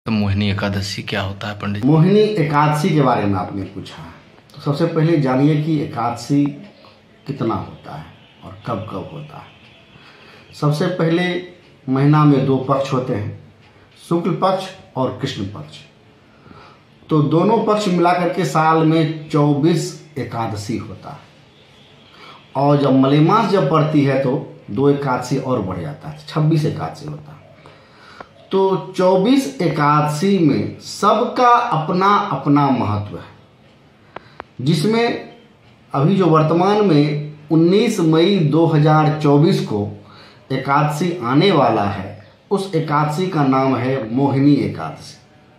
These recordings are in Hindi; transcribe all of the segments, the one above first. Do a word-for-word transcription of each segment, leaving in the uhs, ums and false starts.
तो मोहिनी एकादशी क्या होता है पंडित? मोहिनी एकादशी के बारे में आपने पूछा, तो सबसे पहले जानिए कि एकादशी कितना होता है और कब कब होता है। सबसे पहले महीना में दो पक्ष होते हैं, शुक्ल पक्ष और कृष्ण पक्ष। तो दोनों पक्ष मिलाकर के साल में चौबीस एकादशी होता है, और जब मलेमास जब पड़ती है तो दो एकादशी और बढ़ जाता है, छब्बीस एकादशी होता है। तो चौबीस एकादशी में सबका अपना अपना महत्व है, जिसमें अभी जो वर्तमान में उन्नीस मई दो हज़ार चौबीस को एकादशी आने वाला है, उस एकादशी का नाम है मोहिनी एकादशी।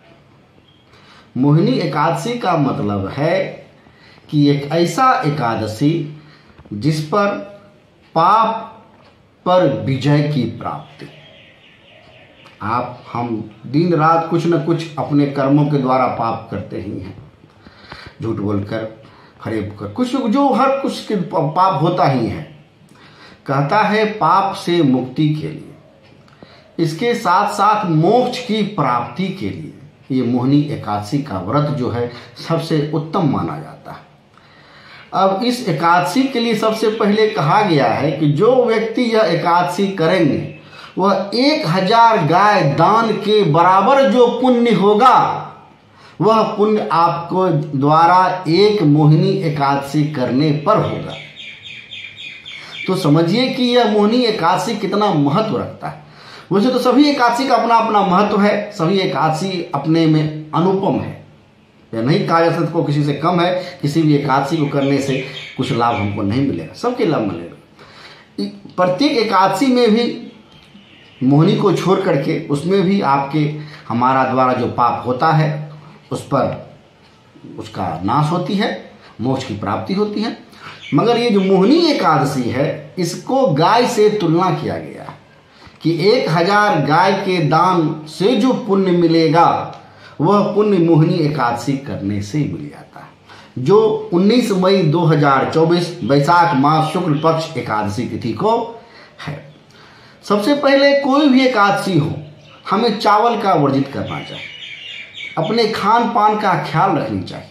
मोहिनी एकादशी का मतलब है कि एक ऐसा एकादशी जिस पर पाप पर विजय की प्राप्ति। आप हम दिन रात कुछ न कुछ अपने कर्मों के द्वारा पाप करते ही हैं, झूठ बोलकर, फरेब कर, कुछ जो हर कुछ के पाप होता ही है। कहता है पाप से मुक्ति के लिए, इसके साथ साथ मोक्ष की प्राप्ति के लिए ये मोहिनी एकादशी का व्रत जो है सबसे उत्तम माना जाता है। अब इस एकादशी के लिए सबसे पहले कहा गया है कि जो व्यक्ति यह एकादशी करेंगे वह एक हजार गाय दान के बराबर जो पुण्य होगा, वह पुण्य आपको द्वारा एक मोहिनी एकादशी करने पर होगा। तो समझिए कि यह मोहिनी एकादशी कितना महत्व रखता है। वैसे तो सभी एकादशी का अपना अपना महत्व है, सभी एकादशी अपने में अनुपम है, यह नहीं कहा जा सकता को किसी से कम है, किसी भी एकादशी को करने से कुछ लाभ हमको नहीं मिलेगा, सबके लाभ मिलेगा। प्रत्येक एकादशी में भी मोहिनी को छोड़ करके उसमें भी आपके हमारा द्वारा जो पाप होता है उस पर उसका नाश होती है, मोक्ष की प्राप्ति होती है। मगर ये जो मोहिनी एकादशी है इसको गाय से तुलना किया गया है कि एक हजार गाय के दान से जो पुण्य मिलेगा वह पुण्य मोहिनी एकादशी करने से मिल जाता है, जो उन्नीस मई दो हज़ार चौबीस वैशाख मास शुक्ल पक्ष एकादशी तिथि को है। सबसे पहले कोई भी एकादशी हो, हमें चावल का वर्जित करना चाहिए, अपने खान पान का ख्याल रखनी चाहिए,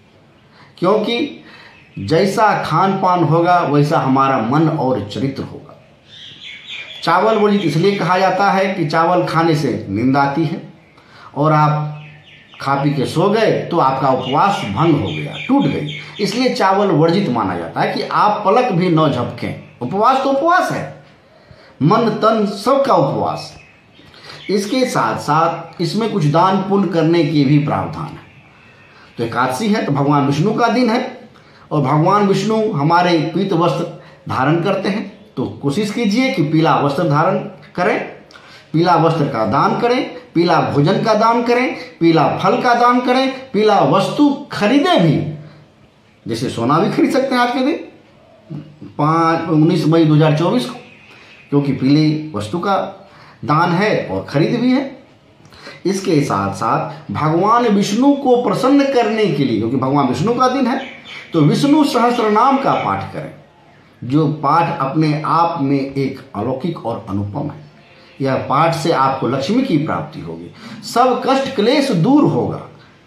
क्योंकि जैसा खान पान होगा वैसा हमारा मन और चरित्र होगा। चावल वर्जित इसलिए कहा जाता है कि चावल खाने से नींद आती है और आप खा पी के सो गए तो आपका उपवास भंग हो गया, टूट गई, इसलिए चावल वर्जित माना जाता है कि आप पलक भी न झपकें। उपवास तो उपवास है, मन तन सबका उपवास। इसके साथ साथ इसमें कुछ दान पुण्य करने की भी प्रावधान है। तो एकादशी है तो भगवान विष्णु का दिन है, और भगवान विष्णु हमारे पीत वस्त्र धारण करते हैं, तो कोशिश कीजिए कि पीला वस्त्र धारण करें, पीला वस्त्र का दान करें, पीला भोजन का दान करें, पीला फल का दान करें, पीला वस्तु खरीदें भी, जैसे सोना भी खरीद सकते हैं आज के दिन पाँच उन्नीस मई दो हज़ार चौबीस को, क्योंकि पीली वस्तु का दान है और खरीद भी है। इसके साथ साथ भगवान विष्णु को प्रसन्न करने के लिए, क्योंकि भगवान विष्णु का दिन है, तो विष्णु सहस्त्र नाम का पाठ करें, जो पाठ अपने आप में एक अलौकिक और अनुपम है। यह पाठ से आपको लक्ष्मी की प्राप्ति होगी, सब कष्ट क्लेश दूर होगा,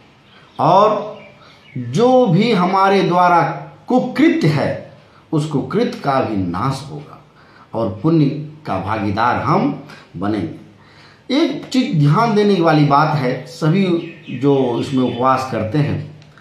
और जो भी हमारे द्वारा कुकृत्य है उस कुकृत्य का भी नाश होगा और पुण्य का भागीदार हम बनेंगे। एक चीज ध्यान देने वाली बात है सभी जो इसमें उपवास करते हैं,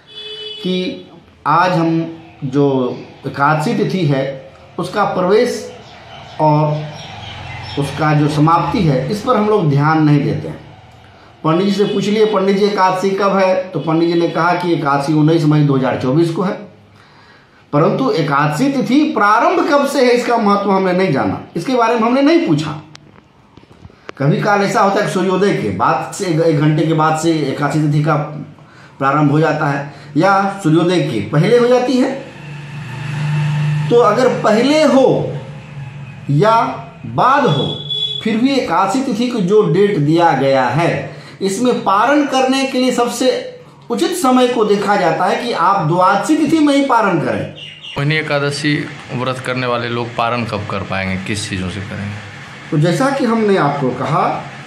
कि आज हम जो एकादशी तिथि है उसका प्रवेश और उसका जो समाप्ति है इस पर हम लोग ध्यान नहीं देते हैं। पंडित जी से पूछ लिए, पंडित जी एकादशी कब है, तो पंडित जी ने कहा कि एकादशी उन्नीस मई दो हज़ार चौबीस को है, परंतु एकादशी तिथि प्रारंभ कब से है इसका महत्व हमने नहीं जाना, इसके बारे में हमने नहीं पूछा। कभी काल ऐसा होता है कि सूर्योदय के बाद से एक घंटे के बाद से एकादशी तिथि का प्रारंभ हो जाता है, या सूर्योदय के पहले हो जाती है। तो अगर पहले हो या बाद हो, फिर भी एकादशी तिथि को जो डेट दिया गया है इसमें पारण करने के लिए सबसे उचित समय को देखा जाता है कि आप द्वादशी तिथि में ही पारण करें। मोहिनी एकादशी व्रत करने वाले लोग पारण कब कर पाएंगे, किस चीज़ों से करेंगे? तो जैसा कि हमने आपको कहा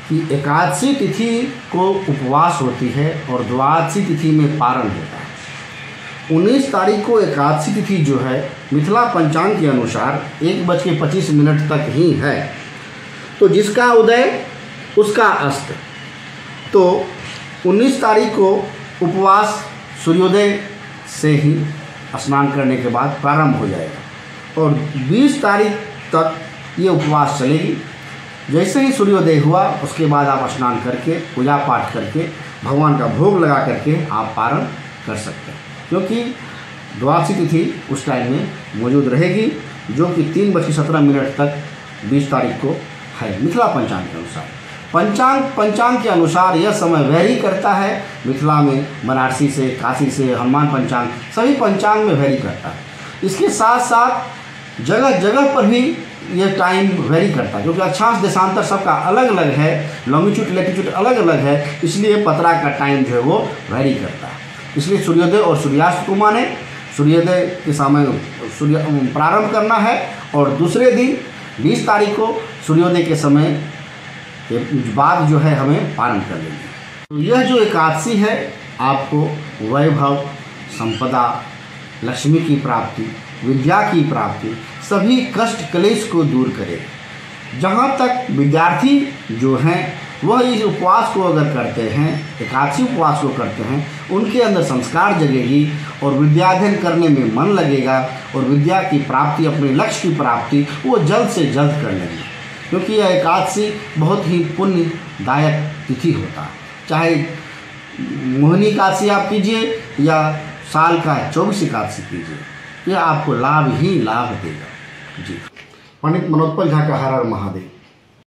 कि एकादशी तिथि को उपवास होती है और द्वादशी तिथि में पारण होता है। उन्नीस तारीख को एकादशी तिथि जो है मिथिला पंचांग के अनुसार एक बज के पच्चीस मिनट तक ही है। तो जिसका उदय उसका अस्त। तो उन्नीस तारीख को उपवास सूर्योदय से ही स्नान करने के बाद प्रारंभ हो जाएगा और बीस तारीख तक ये उपवास चलेगी। जैसे ही सूर्योदय हुआ उसके बाद आप स्नान करके पूजा पाठ करके भगवान का भोग लगा करके आप पारण कर सकते हैं, क्योंकि द्वादशी तिथि उस टाइम में मौजूद रहेगी जो कि तीन बज के सत्रह मिनट तक बीस तारीख को है मिथिला पंचांग के अनुसार। पंचांग पंचांग के अनुसार यह समय वैरी करता है। मिथिला में बनारसी से, काशी से, हनुमान पंचांग सभी पंचांग में वैरी करता है। इसके साथ साथ जगह जगह पर भी यह टाइम वैरी करता है, क्योंकि अक्षांश देशांतर सबका अलग अलग है, लॉन्गिट्यूड लैटिट्यूड अलग अलग है, इसलिए पतरा का टाइम जो है वो वैरी करता है। इसलिए सूर्योदय और सूर्यास्त को माने, सूर्योदय के समय सूर्य प्रारंभ करना है और दूसरे दिन बीस तारीख को सूर्योदय के समय के बाद जो है हमें पारण कर लेंगे। तो यह जो एकादशी है आपको वैभव, संपदा, लक्ष्मी की प्राप्ति, विद्या की प्राप्ति, सभी कष्ट क्लेश को दूर करेगा। जहाँ तक विद्यार्थी जो हैं वह इस उपवास को अगर करते हैं, एकादशी उपवास को करते हैं, उनके अंदर संस्कार जगेगी और विद्याध्ययन करने में मन लगेगा और विद्या की प्राप्ति, अपने लक्ष्य की प्राप्ति वो जल्द से जल्द कर लेंगे, क्योंकि यह एकादशी बहुत ही पुण्यदायक तिथि होता है। चाहे मोहिनी एकादशी आप कीजिए या साल का चौबीस एकादशी कीजिए, यह आपको लाभ ही लाभ देगा। जी, पंडित मनोत्पल झा का हर हर महादेव।